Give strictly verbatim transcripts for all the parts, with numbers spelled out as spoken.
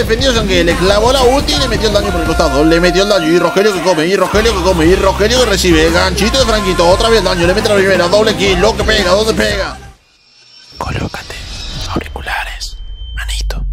defendió Shangue, le clavó la ulti y le metió el daño por el costado. Le metió el daño y Rogelio que come, y Rogelio que come, y Rogelio que recibe. Ganchito de Franquito, otra vez el daño, le mete la primera, doble kill, lo que pega, ¿dónde pega? Colócate auriculares, manito.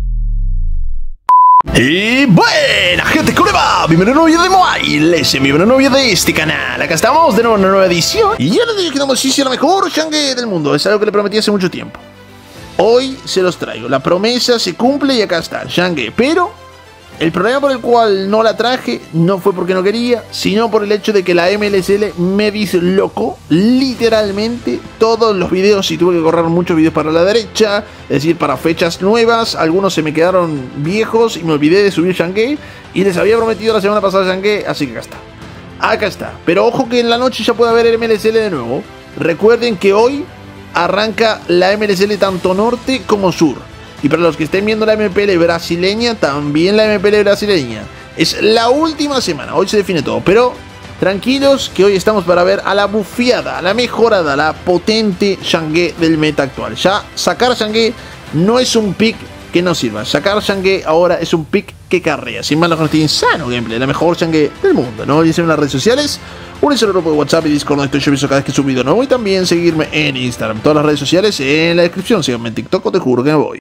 Y buena gente, ¿cómo le va? Bienvenido a un nuevo video de Mobile, ese bienvenido a un nuevo video de este canal. Acá estamos de nuevo en una nueva edición. Y ya les digo que no sí la mejor Shangue del mundo. Es algo que le prometí hace mucho tiempo. Hoy se los traigo, la promesa se cumple y acá está, Shangue. Pero el problema por el cual no la traje no fue porque no quería, sino por el hecho de que la M L S L me dislocó literalmente todos los videos y tuve que correr muchos videos para la derecha, es decir, para fechas nuevas. Algunos se me quedaron viejos y me olvidé de subir Shangue y les había prometido la semana pasada Shangue, así que acá está. Acá está, pero ojo que en la noche ya puede haber M L S L de nuevo. Recuerden que hoy arranca la M L S L tanto norte como sur. Y para los que estén viendo la M P L brasileña, también la M P L brasileña. Es la última semana, hoy se define todo. Pero tranquilos que hoy estamos para ver a la bufiada, a la mejorada, a la potente Shangue del meta actual. Ya sacar Shangue no es un pick que no sirva. Sacar Shangue ahora es un pick que carrea. Sin más, este insano gameplay, la mejor Shangue del mundo. No olviden en las redes sociales, únanse al grupo de WhatsApp y Discord donde estoy subiendo cada vez que subo video nuevo. Y también seguirme en Instagram. Todas las redes sociales en la descripción. Síganme en TikTok o te juro que me voy.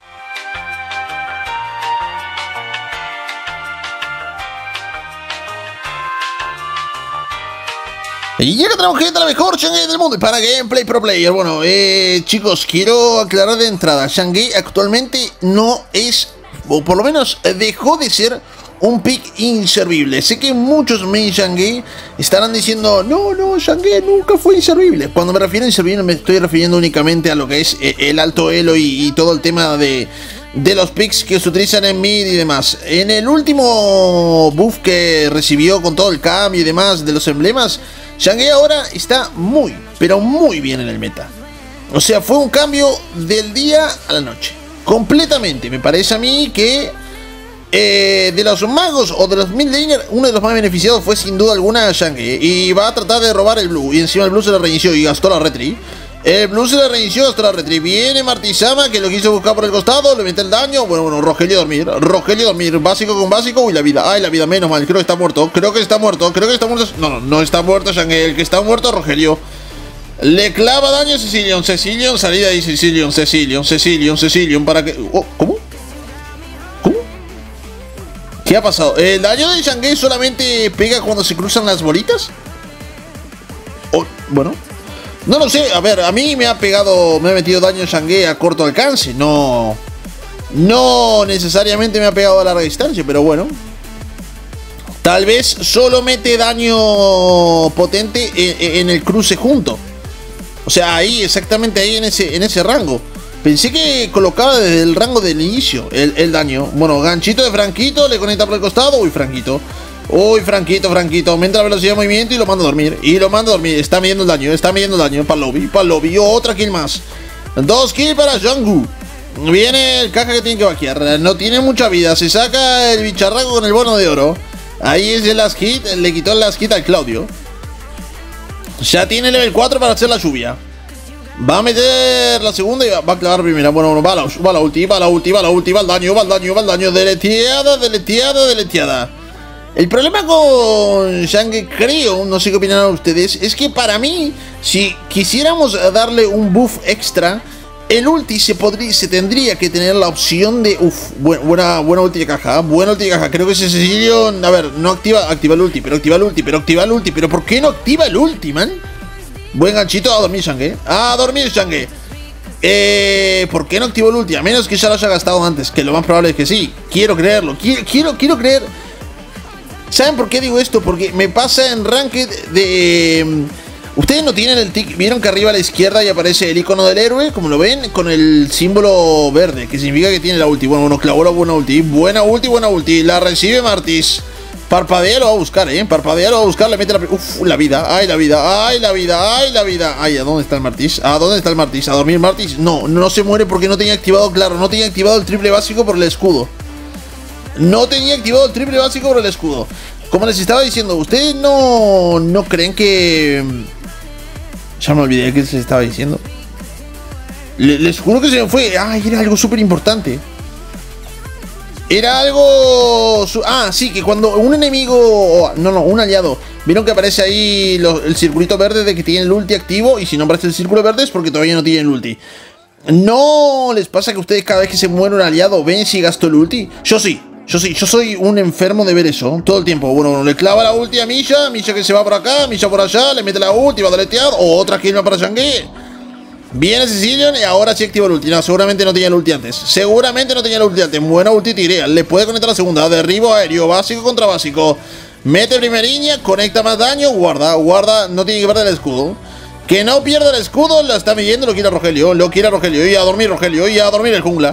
Y ya que tenemos gente, la mejor Shangue del mundo y para Gameplay Pro Player. Bueno, eh, chicos, quiero aclarar de entrada, Shangue actualmente no es, o por lo menos dejó de ser un pick inservible. Sé que muchos main Shangue estarán diciendo, no, no, Shangue nunca fue inservible. Cuando me refiero a inservible me estoy refiriendo únicamente a lo que es el alto elo y, y todo el tema de... de los picks que se utilizan en mid y demás. En el último buff que recibió con todo el cambio y demás de los emblemas, Shangue ahora está muy, pero muy bien en el meta. O sea, fue un cambio del día a la noche. Completamente. Me parece a mí que eh, de los magos o de los mid laner, uno de los más beneficiados fue sin duda alguna Shangue. Y va a tratar de robar el blue. Y encima el blue se lo reinició y gastó la retri. El blue se le reinició hasta la retri. Viene Martizama que lo quiso buscar por el costado. Le mete el daño. Bueno, bueno, Rogelio a dormir. Rogelio a dormir. Básico con básico. Uy, la vida. Ay, la vida. Menos mal. Creo que está muerto. Creo que está muerto. Creo que está muerto. No, no, no está muerto Shangue. El que está muerto Rogelio. Le clava daño a Cecilion. Cecilion. Salida ahí. Cecilion. Cecilion. Cecilion. Cecilion. Para que. Oh, ¿cómo? ¿Cómo? ¿Qué ha pasado? ¿El daño de Shangue solamente pega cuando se cruzan las bolitas? Oh, bueno. No lo sé, a ver, a mí me ha pegado, me ha metido daño Shangue a corto alcance, no, no necesariamente me ha pegado a larga distancia, pero bueno. Tal vez solo mete daño potente en, en el cruce junto. O sea, ahí, exactamente ahí en ese, en ese rango. Pensé que colocaba desde el rango del inicio el, el daño. Bueno, ganchito de Franquito, le conecta por el costado, uy, Franquito. Uy, Franquito, Franquito, aumenta la velocidad de movimiento y lo manda a dormir. Y lo manda a dormir, está midiendo el daño, está midiendo el daño. Para el lobby, para el lobby, otra kill más. Dos kills para Jungwoo. Viene el caja que tiene que vaquear. No tiene mucha vida, se saca el bicharraco con el bono de oro. Ahí es el last hit, le quitó el last hit al Claudio. Ya tiene level cuatro para hacer la lluvia. Va a meter la segunda y va a clavar la primera. Bueno, bueno, va la, va la ulti, va la ulti, va la ulti, va el daño, va el daño, va el daño. Deleteada, deleteada, deleteada. El problema con Shangue, creo, no sé qué opinarán ustedes, es que para mí, si quisiéramos darle un buff extra, el ulti se, podría, se tendría que tener la opción de... Uff, buena, buena ulti de caja, buena ulti de caja. Creo que ese Cecilion, a ver, no activa, activa el ulti, pero activa el ulti, pero activa el ulti. Pero ¿por qué no activa el ulti, man? Buen ganchito, a dormir Shangue, a dormir Shangue. Eh, ¿por qué no activó el ulti? A menos que ya lo haya gastado antes, que lo más probable es que sí. Quiero creerlo, quiero, quiero, quiero creer... ¿Saben por qué digo esto? Porque me pasa en Ranked de... Ustedes no tienen el tic... ¿Vieron que arriba a la izquierda ya aparece el icono del héroe? Como lo ven, con el símbolo verde, que significa que tiene la ulti. Bueno, bueno, clavó la buena ulti. Buena ulti, buena ulti. La recibe Martis. Parpadea lo va a buscar, ¿eh? Parpadea lo va a buscar, le mete la... Uf, la vida, ay, la vida, ay, la vida, ay, la vida. Ay, ¿a dónde está el Martis? ¿A dónde está el Martis? ¿A dormir Martis? No, no se muere porque no tenía activado, claro, no tenía activado el triple básico por el escudo. No tenía activado el triple básico por el escudo. Como les estaba diciendo, ¿ustedes no, no creen que... Ya me olvidé qué les estaba diciendo. Les, les juro que se me fue. Ay, era algo súper importante. Era algo... Ah, sí, que cuando un enemigo... No, no, un aliado. Vieron que aparece ahí lo, el circulito verde de que tiene el ulti activo. Y si no aparece el círculo verde es porque todavía no tiene el ulti. ¿No les pasa que ustedes cada vez que se muere un aliado ven si gastó el ulti? Yo sí, yo sí, yo soy un enfermo de ver eso todo el tiempo. Bueno, bueno, le clava la ulti a Misha, Misha que se va por acá, Misha por allá, le mete la ulti, va a deletear. O otra kill para Shangé. Viene Sicilian y ahora sí activa el ulti. No, seguramente no tenía el ulti antes. Seguramente no tenía el ulti antes. Buena ulti tirea. Le puede conectar la segunda. Derribo aéreo. Básico contra básico. Mete primeriña. Conecta más daño. Guarda. Guarda. No tiene que perder el escudo. Que no pierda el escudo. La está midiendo. Lo quiere Rogelio. Lo quiere Rogelio. Y a dormir Rogelio. Y a dormir el jungla.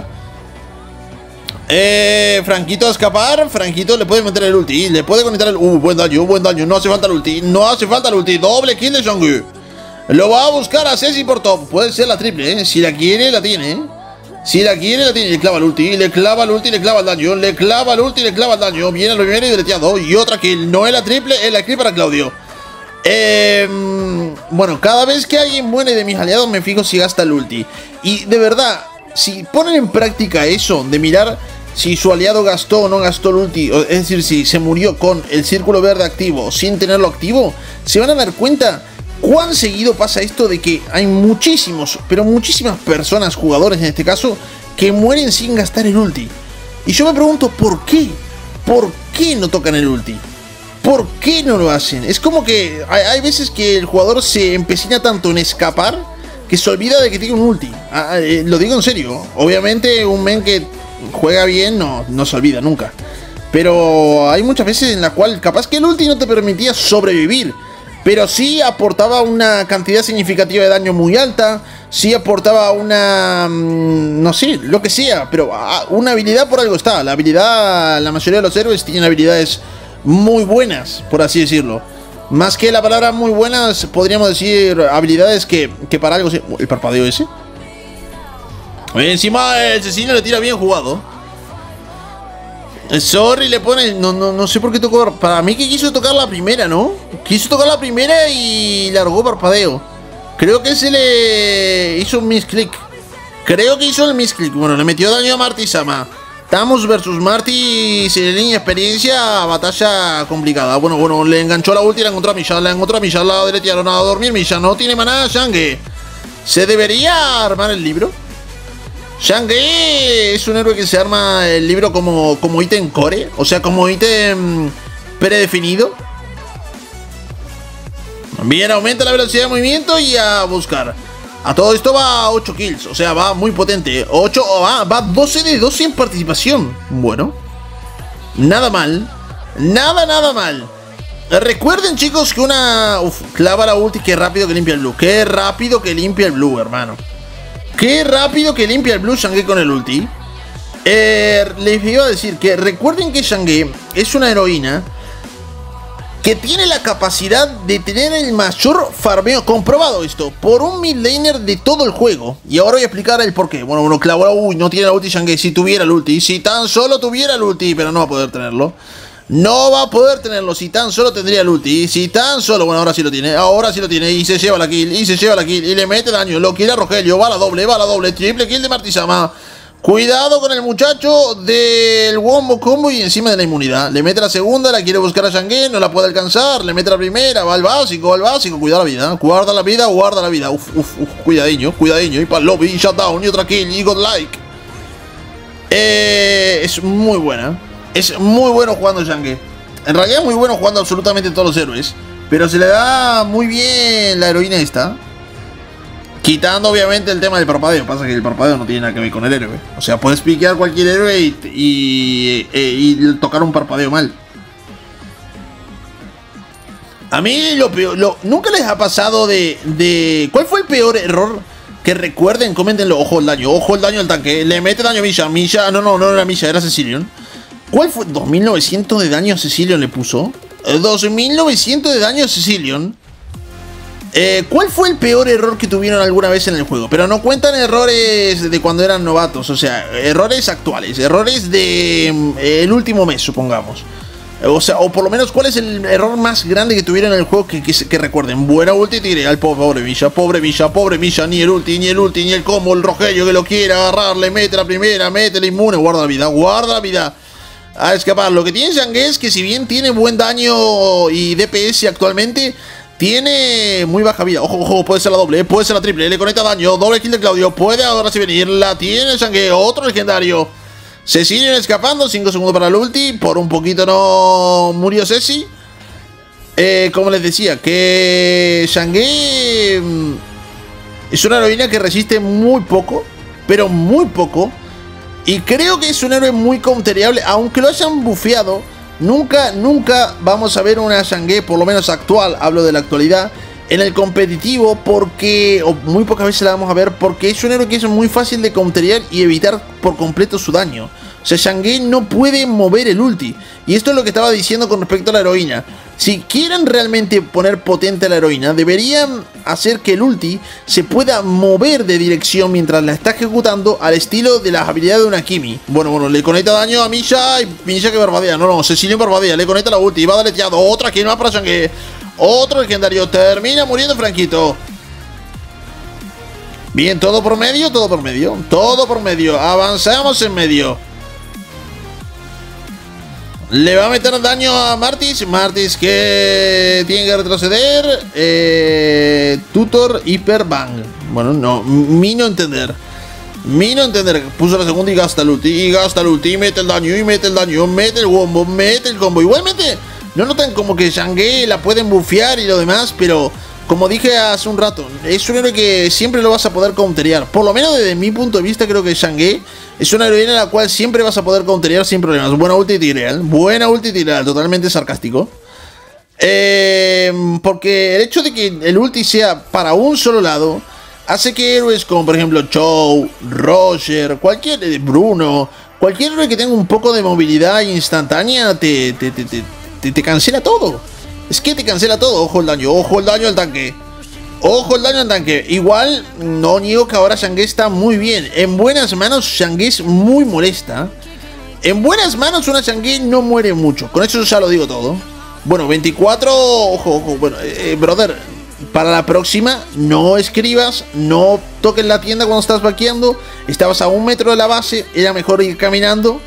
Eh, Franquito a escapar. Franquito le puede meter el ulti. Le puede conectar el... Uh, buen daño. Buen daño. No hace falta el ulti. No hace falta el ulti. Doble kill de Shanggu. Lo va a buscar a Ceci por top. Puede ser la triple, ¿eh? Si la quiere, la tiene, ¿eh? Si la quiere, la tiene. Le clava el ulti, le clava el ulti, le clava el daño. Le clava el ulti, le clava el daño. Viene el primero y deleteado. Y otra kill. No es la triple, es la kill para Claudio. Eh, bueno, cada vez que alguien muere de mis aliados me fijo si gasta el ulti. Y de verdad, si ponen en práctica eso de mirar si su aliado gastó o no gastó el ulti, es decir, si se murió con el círculo verde activo sin tenerlo activo, se van a dar cuenta cuán seguido pasa esto de que hay muchísimos, pero muchísimas personas, jugadores en este caso, que mueren sin gastar el ulti. Y yo me pregunto, ¿por qué? ¿Por qué no tocan el ulti? ¿Por qué no lo hacen? Es como que hay, hay veces que el jugador se empecina tanto en escapar que se olvida de que tiene un ulti. Ah, eh, lo digo en serio. Obviamente un men que juega bien no, no se olvida nunca. Pero hay muchas veces en la cual capaz que el ulti no te permitía sobrevivir, pero sí aportaba una cantidad significativa de daño muy alta. Sí aportaba una... no sé, lo que sea. Pero una habilidad por algo está. La habilidad... La mayoría de los héroes tienen habilidades muy buenas, por así decirlo. Más que la palabra muy buenas, podríamos decir habilidades que, que para algo... El parpadeo ese. Encima el Cecilio le tira bien jugado. Sorry le pone... No, no, no sé por qué tocó... Para mí que quiso tocar la primera, ¿no? Quiso tocar la primera y largó parpadeo. Creo que se le hizo un misclick. Creo que hizo el misclick. Bueno, le metió daño a Marty Sama. Tamus versus Marty. Sin línea experiencia. Batalla complicada. Bueno, bueno, le enganchó la ulti y la encontró a Misha. La encontró a Misha. La deletearon a dormir. Misha no tiene maná. Shangé. ¿Se debería armar el libro? Shangé es un héroe que se arma el libro como, como ítem core, o sea, como ítem predefinido. Bien, aumenta la velocidad de movimiento y a buscar. A todo esto va a ocho kills, o sea, va muy potente. ocho, va, va doce de doce en participación. Bueno, nada mal. Nada, nada mal. Recuerden, chicos, que una... Uf, clava la ulti, qué rápido que limpia el blue. Qué rápido que limpia el blue, hermano. Qué rápido que limpia el blue Shangé con el ulti. Eh, les iba a decir que recuerden que Shangé es una heroína que tiene la capacidad de tener el mayor farmeo, comprobado esto, por un mid laner de todo el juego. Y ahora voy a explicar el porqué. Bueno, bueno, claro, uy, no tiene la ulti Shangé. Si tuviera el ulti, si tan solo tuviera el ulti, pero no va a poder tenerlo. No va a poder tenerlo, si tan solo tendría el ulti. Si tan solo, bueno, ahora sí lo tiene. Ahora sí lo tiene, y se lleva la kill. Y se lleva la kill, y le mete daño. Lo quiere a Rogelio, va a la doble, va a la doble. Triple kill de Marty Sama. Cuidado con el muchacho del wombo combo y encima de la inmunidad. Le mete la segunda, la quiere buscar a Shangé, no la puede alcanzar. Le mete la primera, va al básico, va al básico. Cuida la vida, guarda la vida, guarda la vida. Uf, uf, uf, cuidadiño, cuidadiño. Y para el lobby, y shutdown, y otra kill, y godlike. Eh, es muy buena. Es muy bueno jugando Shangé. En realidad es muy bueno jugando absolutamente todos los héroes. Pero se le da muy bien la heroína esta. Quitando obviamente el tema del parpadeo. Pasa que el parpadeo no tiene nada que ver con el héroe. O sea, puedes piquear cualquier héroe y, y, y, y tocar un parpadeo mal. A mí lo peor... Lo, ¿Nunca les ha pasado de, de... ¿Cuál fue el peor error? Que recuerden, coméntenlo. Ojo el daño, ojo el daño al tanque. Le mete daño a Misha. Misha, no, no, no era Misha, era Cecilion. ¿Cuál fue? dos mil novecientos de daño a Cecilion le puso. dos mil novecientos de daño a Cecilion. Eh, ¿Cuál fue el peor error que tuvieron alguna vez en el juego? Pero no cuentan errores de cuando eran novatos. O sea, errores actuales. Errores de eh, el último mes, supongamos. O sea, o por lo menos, ¿cuál es el error más grande que tuvieron en el juego que, que, que recuerden? Buena ulti, tiré al pobre Misha, pobre Misha, pobre Misha. Ni el ulti, ni el ulti, ni el combo, el Rogelio que lo quiere agarrar. Le mete la primera, mete la inmune. Guarda la vida, guarda la vida. a escapar. Lo que tiene Shanghai es que si bien tiene buen daño y D P S actualmente, tiene muy baja vida. Ojo, ojo, puede ser la doble, puede ser la triple. Le conecta daño, doble kill de Claudio. Puede ahora sí venir, la tiene Shanghai, otro legendario. Se siguen escapando, cinco segundos para el ulti. Por un poquito no murió Ceci. Eh, como les decía, que Shanghai es una heroína que resiste muy poco, pero muy poco. Y creo que es un héroe muy counterable, aunque lo hayan bufeado. Nunca, nunca vamos a ver una Shanghai, por lo menos actual, hablo de la actualidad, en el competitivo, porque, o muy pocas veces la vamos a ver, porque es un héroe que es muy fácil de counterear y evitar por completo su daño. O sea, Shanghai no puede mover el ulti. Y esto es lo que estaba diciendo con respecto a la heroína. Si quieren realmente poner potente a la heroína, deberían hacer que el ulti se pueda mover de dirección mientras la está ejecutando, al estilo de las habilidades de una Kimi. Bueno, bueno, le conecta daño a Misha y Misha que barbadea. No, no, Cecilio barbadea, le conecta la ulti y va daleteado. Otra kill más para Shanghai. Otro legendario, termina muriendo Franquito. Bien, todo por medio, todo por medio. Todo por medio, avanzamos en medio. Le va a meter daño a Martis. Martis que tiene que retroceder. Eh, tutor Hyper Bang. Bueno, no, mi no entender. Mi no entender. Puso la segunda y gasta el ulti. Y gasta el ulti. Y mete el daño. Y mete el daño. Mete el combo. Mete el combo. Igualmente, no notan como que Shanghai la pueden bufear y lo demás. Pero como dije hace un rato, es un héroe que siempre lo vas a poder counterear. Por lo menos desde mi punto de vista, creo que Shanghai es una heroína en la cual siempre vas a poder counterear sin problemas. Buena ulti tigreal. Buena ulti tigreal. Totalmente sarcástico. Eh, porque el hecho de que el ulti sea para un solo lado hace que héroes como por ejemplo Chow, Roger, cualquier Bruno, cualquier héroe que tenga un poco de movilidad instantánea te, te, te, te, te, te cancela todo. Es que te cancela todo. Ojo el daño. Ojo el daño al tanque. Ojo el daño al tanque. Igual, no niego que ahora Shanghai está muy bien. En buenas manos, Shanghai es muy molesta. En buenas manos, una Shanghai no muere mucho. Con eso ya lo digo todo. Bueno, veinticuatro. Ojo, ojo. Bueno, eh, brother, para la próxima, no escribas. No toques la tienda cuando estás vaqueando. Estabas a un metro de la base. Era mejor ir caminando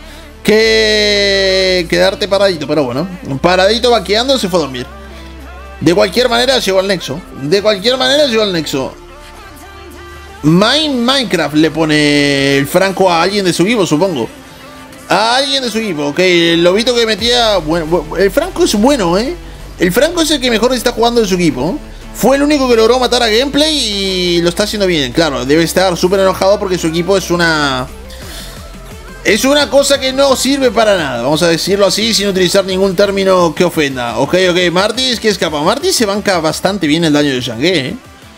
que quedarte paradito. Pero bueno, paradito vaqueando, se fue a dormir. De cualquier manera llegó al nexo. De cualquier manera llegó al nexo. Mine Minecraft le pone el Franco a alguien de su equipo, supongo. A alguien de su equipo. Ok, el lobito que metía. Bueno, el Franco es bueno, eh. El Franco es el que mejor está jugando en su equipo. Fue el único que logró matar a Gameplay y lo está haciendo bien. Claro, debe estar súper enojado porque su equipo es una... Es una cosa que no sirve para nada, vamos a decirlo así, sin utilizar ningún término que ofenda. Ok, ok, Martis que escapa. Martis se banca bastante bien el daño de Shanghai, ¿eh?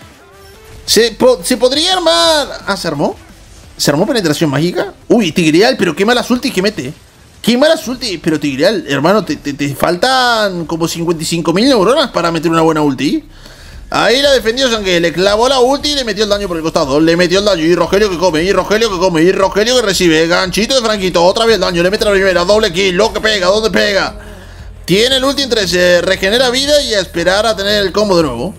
Se, po se podría armar... Ah, ¿se armó? ¿Se armó penetración mágica? Uy, Tigreal, pero qué malas ultis que mete. Qué malas ultis, pero Tigreal, hermano, te, te, te faltan como cincuenta y cinco mil neuronas para meter una buena ulti. Ahí la defendió Shanghai, le clavó la ulti y le metió el daño por el costado. Le metió el daño y Rogelio que come, y Rogelio que come, y Rogelio que recibe. Ganchito de Franquito, otra vez el daño, le mete la primera, doble kill, lo que pega, ¿dónde pega? Tiene el ulti en trece, regenera vida y a esperar a tener el combo de nuevo.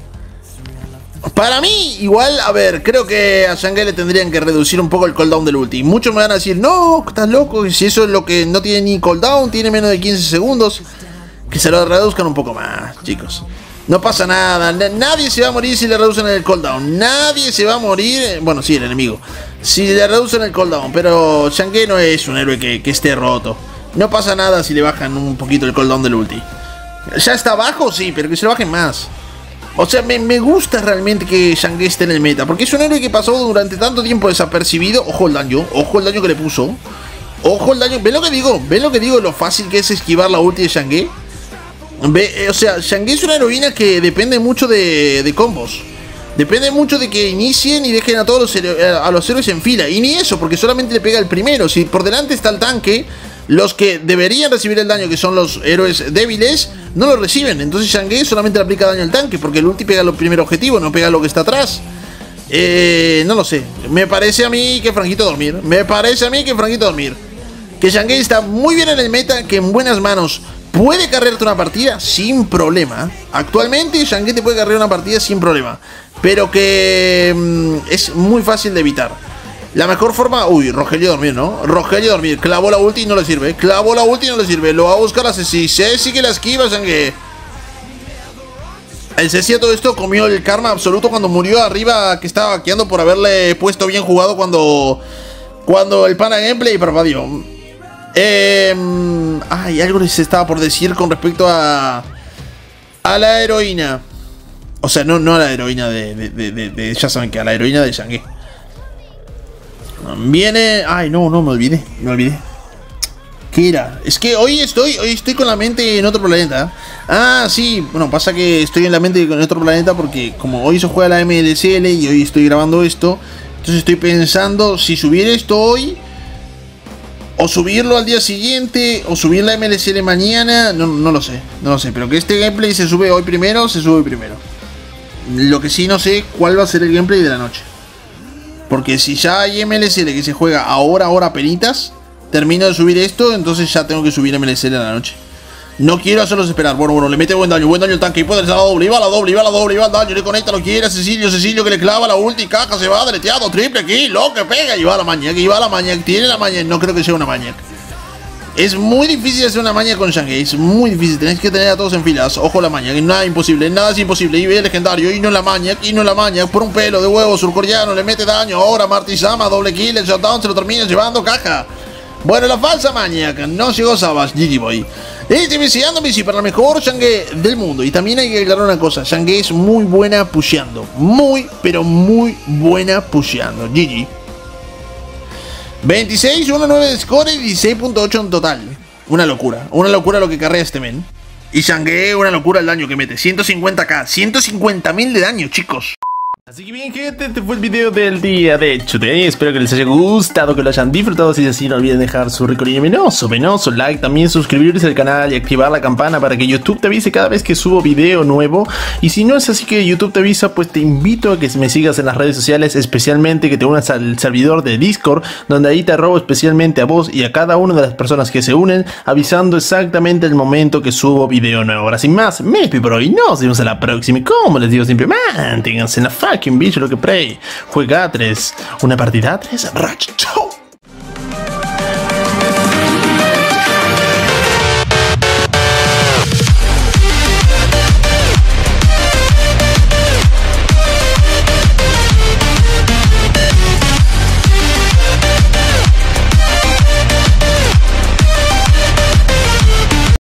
Para mí, igual, a ver, creo que a Shanghai le tendrían que reducir un poco el cooldown del ulti. Muchos me van a decir, no, estás loco, si eso es lo que no tiene ni cooldown, tiene menos de quince segundos. Que se lo reduzcan un poco más, chicos. No pasa nada, nadie se va a morir si le reducen el cooldown. Nadie se va a morir, bueno, sí, el enemigo, si le reducen el cooldown. Pero Shanghai no es un héroe que, que esté roto. No pasa nada si le bajan un poquito el cooldown del ulti. ¿Ya está bajo? Sí, pero que se lo bajen más. O sea, me, me gusta realmente que Shanghai esté en el meta, porque es un héroe que pasó durante tanto tiempo desapercibido. Ojo el daño, ojo el daño que le puso. Ojo el daño, ¿ven lo que digo? ¿Ven lo que digo? Lo fácil que es esquivar la ulti de Shanghai. Ve, o sea, Shanghai es una heroína que depende mucho de, de combos. Depende mucho de que inicien y dejen a todos los, a los héroes en fila. Y ni eso, porque solamente le pega el primero. Si por delante está el tanque, los que deberían recibir el daño, que son los héroes débiles, no lo reciben. Entonces Shanghai solamente le aplica daño al tanque, porque el ulti pega el primer objetivo, no pega lo que está atrás. Eh, no lo sé. Me parece a mí que Franquito dormir. Me parece a mí que Franquito dormir. Que Shanghai está muy bien en el meta, que en buenas manos puede carrearte una partida sin problema. Actualmente Shanghai te puede cargar una partida sin problema, pero que mmm, es muy fácil de evitar. La mejor forma... Uy, Rogelio dormir, ¿no? Rogelio dormir. Clavó la ulti y no le sirve. Clavó la ulti y no le sirve. Lo va a buscar a Ceci. Ceci que la esquiva, Sangue. El Ceci a todo esto comió el karma absoluto cuando murió arriba, que estaba vaqueando por haberle puesto bien jugado cuando... Cuando el pana gameplay parpadeó. Eh, ay, algo les estaba por decir con respecto a... A la heroína. O sea, no, no a la heroína de, de, de, de, de ya saben que a la heroína de Shangé. Viene... Ay, no, no, me olvidé, me olvidé. ¿Qué era? Es que hoy estoy, hoy estoy con la mente en otro planeta. Ah, sí, bueno, pasa que estoy en la mente en otro planeta porque como hoy se juega la M L C L y hoy estoy grabando esto, entonces estoy pensando si subir esto hoy o subirlo al día siguiente o subir la M L C L mañana, no, no lo sé, no lo sé, pero que este gameplay se sube hoy primero, se sube hoy primero. Lo que sí no sé cuál va a ser el gameplay de la noche. Porque si ya hay M L C L que se juega ahora, ahora penitas, termino de subir esto, entonces ya tengo que subir M L C L a la noche. No quiero hacerlos esperar. Bueno, bueno, le mete buen daño, buen daño el tanque. Y puede ser la doble, y va la doble, y va la doble, y va el daño. Le conecta, lo quiere a Cecilio, Cecilio que le clava la ulti, caja, se va, deleteado, triple kill, lo que pega. Y va la maña, y va la maña, tiene la maña. No creo que sea una maña. Es muy difícil hacer una maña con Shangé, es muy difícil, tenéis que tener a todos en filas. Ojo la maña, nada imposible, nada es imposible. Y ve el legendario, y no la maña, y no la maña. Por un pelo de huevo surcoreano, le mete daño. Ahora Martisama, doble kill, el shutdown se lo termina llevando, caja. Bueno, la falsa Maniac, no llegó Savage, G G Boy. Este viciando bici para la mejor Shangé del mundo. Y también hay que aclarar una cosa, Shangé es muy buena pusheando. Muy, pero muy buena pusheando. G G. veintiséis, uno nueve de score y dieciséis punto ocho en total. Una locura, una locura lo que carrea este men. Y Shangé, una locura el daño que mete. ciento cincuenta k, ciento cincuenta mil de daño, chicos. Así que bien, gente, este fue el video del día de today. Espero que les haya gustado, que lo hayan disfrutado. Si es así, no olviden dejar su rico y venoso, venoso like, también suscribirse al canal y activar la campana para que YouTube te avise cada vez que subo video nuevo. Y si no es así que YouTube te avisa, pues te invito a que me sigas en las redes sociales, especialmente que te unas al servidor de Discord, donde ahí te robo especialmente a vos y a cada una de las personas que se unen, avisando exactamente el momento que subo video nuevo. Ahora sin más, me despido por hoy, nos vemos en la próxima y como les digo siempre, manténganse en la fucking bicho lo que play. Juega a tres, una partida a tres, Ratch, chau.